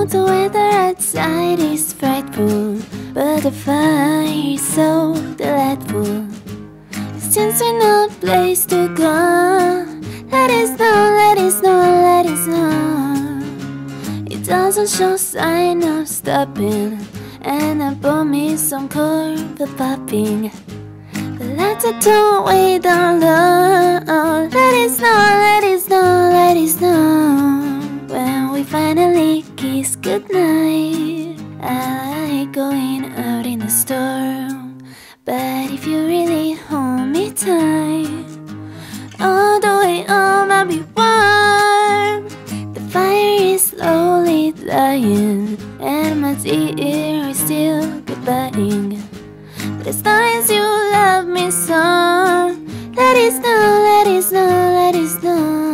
The weather outside is frightful, but the fire is so delightful. Since we know a place to go, let us know, let us know, let us know. It doesn't show sign of stopping, and I bought me some corn for popping. But let's don't wait down low. Let us know, let us know, let us know. When we finally kiss goodnight, I like going out in the storm. But if you really hold me tight, all the way home I'll be warm. The fire is slowly dying, and my tear is still goodbying. But as long as you love me so, let us know, let us know, let us know.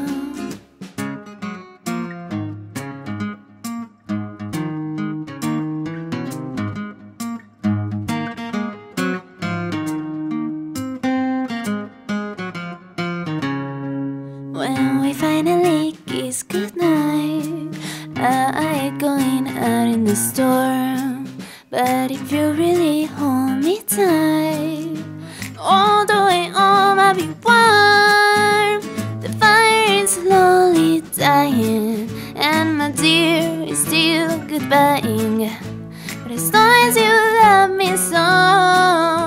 When we finally kiss goodnight, I ain't going out in the storm. But if you really hold me tight, all the way home I'll be warm. The fire is slowly dying, and my dear is still goodbying. But as long as you love me so,